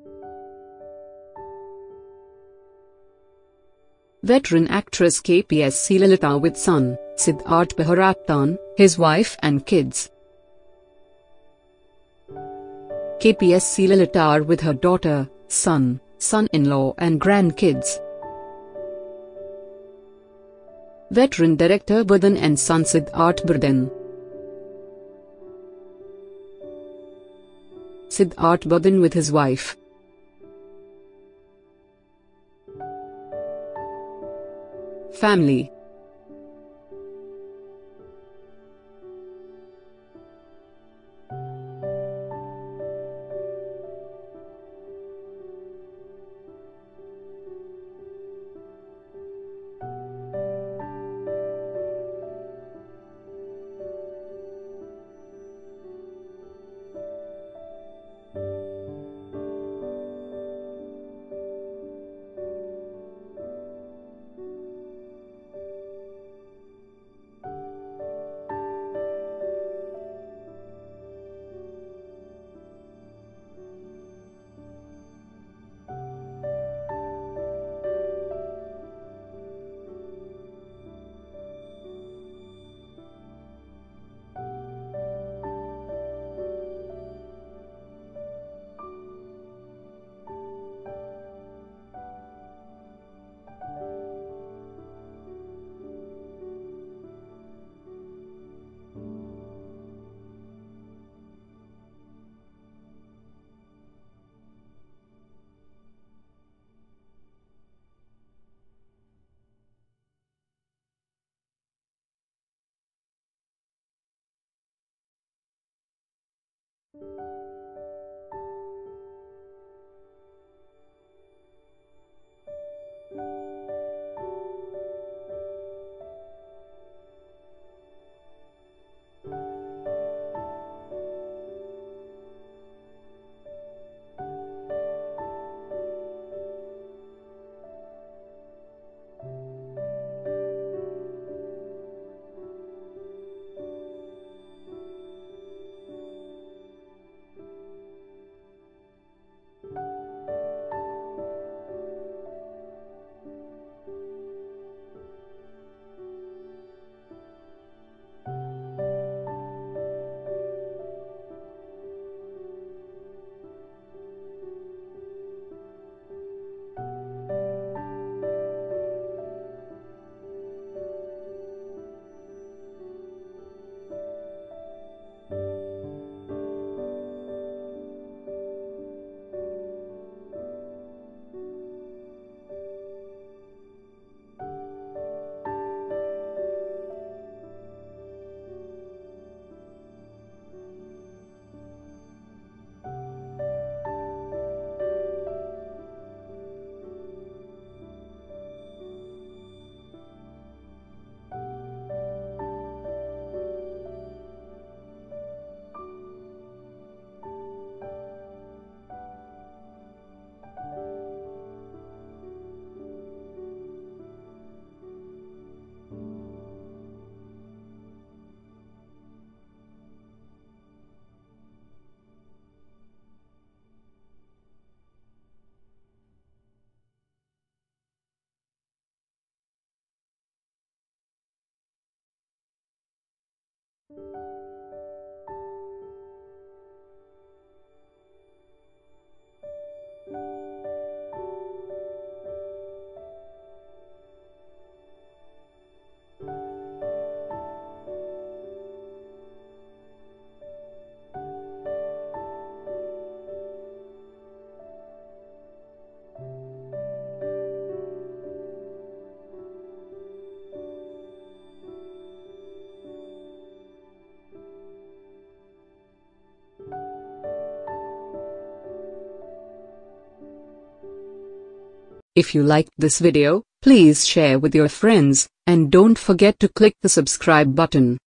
Veteran actress K.P.S.C Laitha with son, Siddharth Bahrathan, his wife and kids. K.P.S.C Laitha with her daughter, son, son-in-law and grandkids. Veteran director Bharathan and son Siddharth Bharathan. Siddharth Bharathan with his wife. Family. If you liked this video, please share with your friends, and don't forget to click the subscribe button.